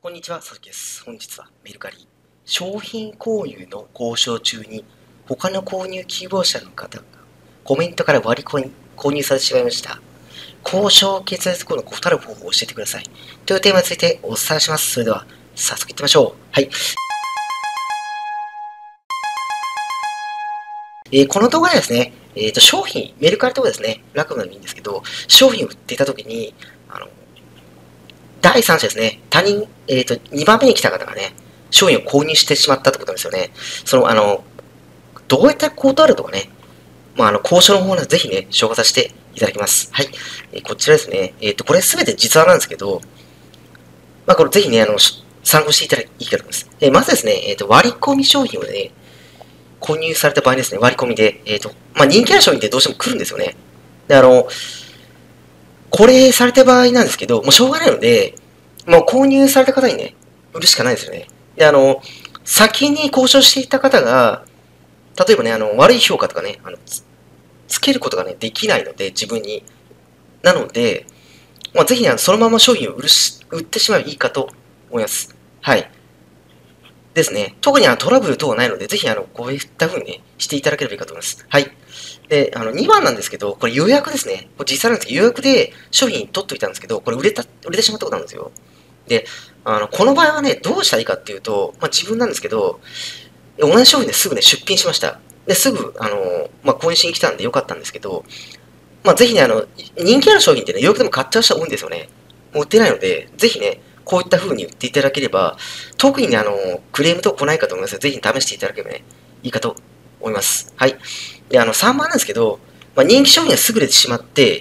こんにちは、佐々木です。本日はメルカリ。商品購入の交渉中に他の購入希望者の方がコメントから割り込み購入されてしまいました。交渉決裂後の断る方法を教えてください。というテーマについてお伝えします。それでは早速いってみましょう。はい。この動画ではですね、商品、メルカリとかですね、楽でもいいんですけど、商品を売っていたときに、第三者ですね、他人、2番目に来た方がね、商品を購入してしまったってことなんですよね。どうやって断るとかね、交渉の方はぜひね、紹介させていただきます。はい。こちらですね、これすべて実話なんですけど、これぜひね、参考していただきいいかと思います。まずですね、割り込み商品をね、購入された場合ですね、割り込みで、人気ある商品ってどうしても来るんですよね。で、これされた場合なんですけど、もうしょうがないので、もう購入された方にね、売るしかないですよね。で、先に交渉していた方が、例えばね、悪い評価とかね、つけることがね、できないので、自分に。なので、ぜひね、そのまま商品を売ってしまえばいいかと思います。はい。ですね。特にトラブル等はないので、ぜひこういった風にね、していただければいいかと思います。はい。で、2番なんですけど、これ予約ですね。これ実際なんですけど、予約で商品取っといたんですけど、これ売れてしまったことなんですよ。で、この場合はね、どうしたらいいかっていうと、自分なんですけど、同じ商品ですぐね、出品しました。で、すぐ、購入しに来たんでよかったんですけど、ぜひね、人気ある商品ってね、予約でも買っちゃう人多いんですよね。もう売ってないので、ぜひね、こういった風に売っていただければ、特にね、クレームとか来ないかと思いますので、ぜひ試していただければね、いいかと思います。はい。で、3番なんですけど、人気商品が優れてしまって、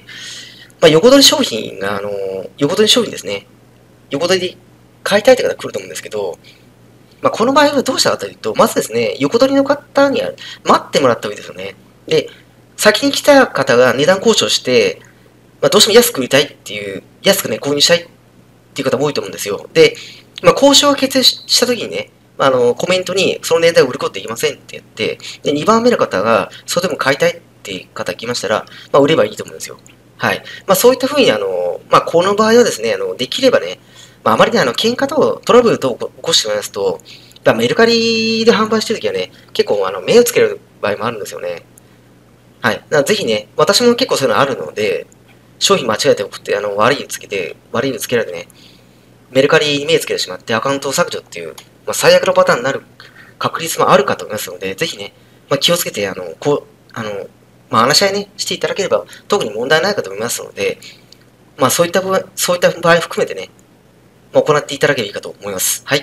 横取り商品が、横取り商品ですね。横取りで買いたいって方が来ると思うんですけど、この場合はどうしたかというと、まずですね、横取りの方には待ってもらった方がいいですよね。で、先に来た方が値段交渉して、どうしても安く売りたいっていう、安くね、購入したいっていう方も多いと思うんですよ。で、交渉が決定した時にね、コメントにその年代を売ることできませんって言って、で、2番目の方が、それでも買いたいっていう方が来ましたら、売ればいいと思うんですよ。はい。そういったふうに、この場合はですね、できればね、あまりね、喧嘩とトラブルと起こしてしまいますと、メルカリで販売してるときはね、結構、目をつける場合もあるんですよね。はい。だからぜひね、私も結構そういうのあるので、商品間違えて送って、悪いのつけられてね、メルカリに目つけてしまってアカウントを削除っていう、最悪のパターンになる確率もあるかと思いますので、ぜひね、気をつけて、話し合いね、していただければ、特に問題ないかと思いますので、そういった場合含めてね、行っていただければいいかと思います。はい。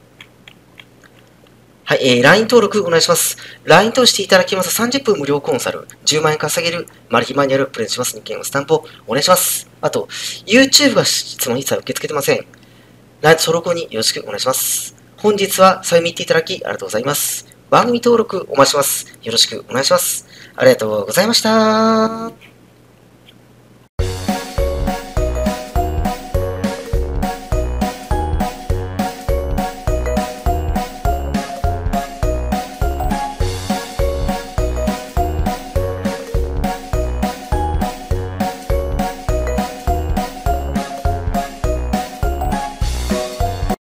はい、LINE 登録お願いします。LINE 登録していただきますと30分無料コンサル、10万円稼げるマル秘マニュアルプレゼントします。2件のスタンプをお願いします。あと、YouTube が質問一切受け付けてません。LINE 登録によろしくお願いします。本日は最後見ていただきありがとうございます。番組登録お待ちします。よろしくお願いします。ありがとうございました。